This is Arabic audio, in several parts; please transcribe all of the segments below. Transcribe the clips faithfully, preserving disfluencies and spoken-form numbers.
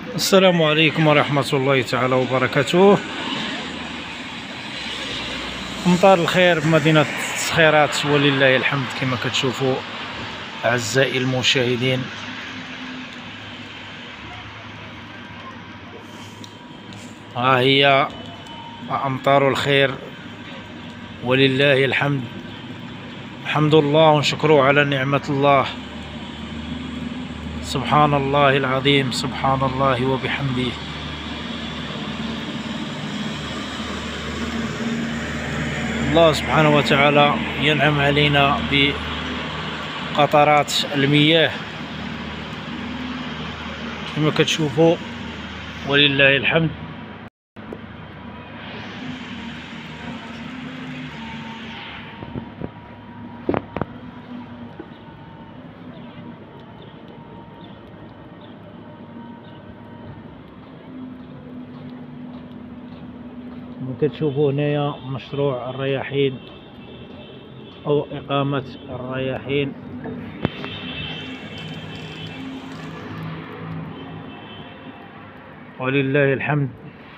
السلام عليكم ورحمة الله تعالى وبركاته. أمطار الخير بمدينة سخيرات ولله الحمد. كما كتشوفوا أعزائي المشاهدين، ها هي أمطار الخير ولله الحمد. الحمد لله ونشكره على نعمة الله. سبحان الله العظيم، سبحان الله وبحمده. الله سبحانه وتعالى ينعم علينا بقطرات المياه كما كتشوفوا ولله الحمد. كتشوفوا هنايا مشروع الرياحين او اقامة الرياحين. ولله الحمد.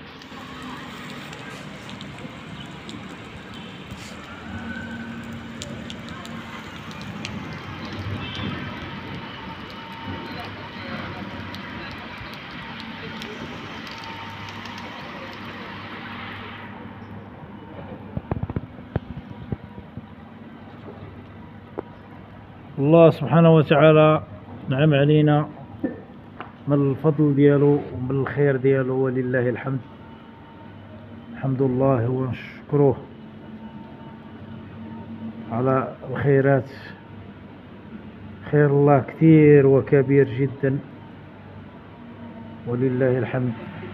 الله سبحانه وتعالى نعم علينا من الفضل ديالو ومن الخير ديالو ولله الحمد. الحمد لله ونشكروه على الخيرات. خير الله كثير وكبير جدا ولله الحمد.